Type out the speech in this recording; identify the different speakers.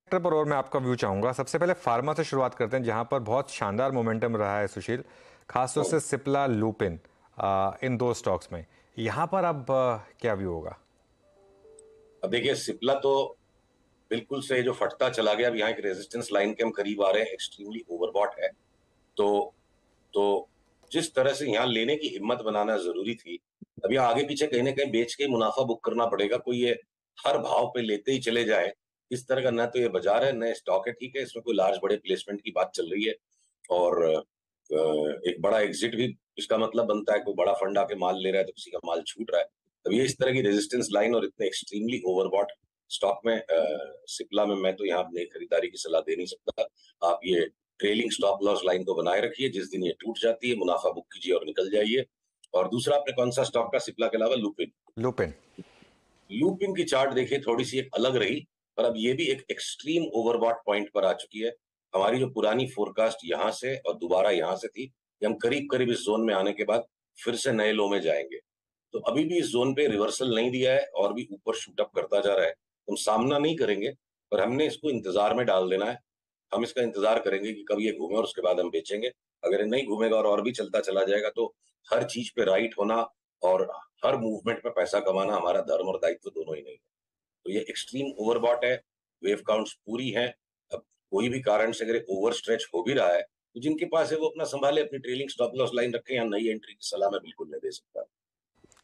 Speaker 1: पर और मैं आपका व्यू चाहूंगा। सबसे पहले फार्मा से शुरुआत करते हैं, जहां पर बहुत शानदार मोमेंटम रहा है सुशील, खासतौर से सिप्ला लुपिन, इन दो स्टॉक्स में। यहां पर अब क्या व्यू होगा?
Speaker 2: अब देखिए, सिप्ला तो बिल्कुल से जो फटता चला गया। अब यहाँ एक रेजिस्टेंस लाइन के हम करीब आ रहे हैं, एक्सट्रीमली ओवरबॉट है। तो तो जिस तरह से यहाँ लेने की हिम्मत बनाना जरूरी थी, अब यहाँ आगे पीछे कहीं ना कहीं बेच के मुनाफा बुक करना पड़ेगा। कोई ये हर भाव पे लेते ही चले जाए, इस तरह का न तो ये बाजार है न स्टॉक है। ठीक है, इसमें कोई लार्ज बड़े प्लेसमेंट की बात चल रही है और एक बड़ा एग्जिट भी इसका मतलब बनता है। कोई बड़ा फंड आके माल ले रहा है तो किसी का माल छूट रहा है। अब ये इस तरह की रेजिस्टेंस लाइन और इतने एक्सट्रीमली ओवरबॉट स्टॉक में, सिप्ला में मैं तो यहाँ नई खरीदारी की सलाह दे नहीं सकता। आप ये ट्रेलिंग स्टॉप लॉस लाइन को बनाए रखिए, जिस दिन ये टूट जाती है मुनाफा बुक कीजिए और निकल जाइए। और दूसरा, आपने कौन सा स्टॉक का सिप्ला के अलावा? लुपिन।
Speaker 1: लुपिन।
Speaker 2: लुपिन की चार्ट देखिए, थोड़ी सी एक अलग रही, पर अब ये भी एक एक्सट्रीम ओवरबॉट पॉइंट पर आ चुकी है। हमारी जो पुरानी फोरकास्ट यहाँ से और दोबारा यहाँ से थी कि हम करीब करीब इस जोन में आने के बाद फिर से नए लो में जाएंगे। तो अभी भी इस जोन पे रिवर्सल नहीं दिया है और भी ऊपर शूट अप करता जा रहा है। हम सामना नहीं करेंगे, पर हमने इसको इंतजार में डाल देना है। हम इसका इंतजार करेंगे कि कब ये घूमे और उसके बाद हम बेचेंगे। अगर ये नहीं घूमेगा और भी चलता चला जाएगा, तो हर चीज पे राइट होना और हर मूवमेंट में पैसा कमाना हमारा धर्म और दायित्व दोनों ही नहीं है। तो ये एक्सट्रीम ओवरबॉट है, वेव काउंट्स पूरी है। अब कोई भी कारण से अगर ओवर स्ट्रेच हो भी रहा है, तो जिनके पास है वो अपना संभाले, अपनी ट्रेलिंग स्टॉप लॉस लाइन रखें। या नई एंट्री की सलाह मैं बिल्कुल नहीं दे सकता।